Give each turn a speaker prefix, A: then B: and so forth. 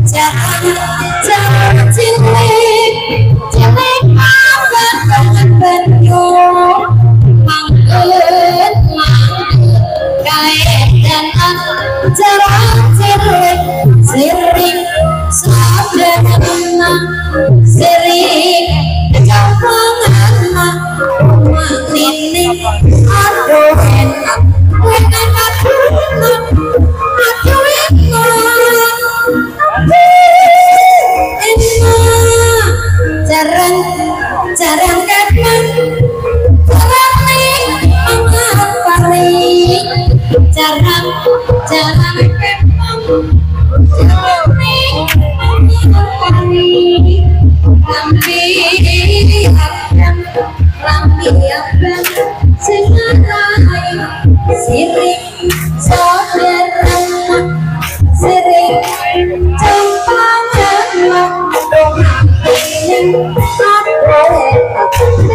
A: Jangan cilik cilik banget banyu mangkut kaedan jarang cilik siring saudara siring jampangan manini aduh enak enak aduh jarang jarang kapan jarang nih amat paling jarang jarang kapan jarang nih amat paling lambi abang sengarai sirik saudara sirik campangan yang aku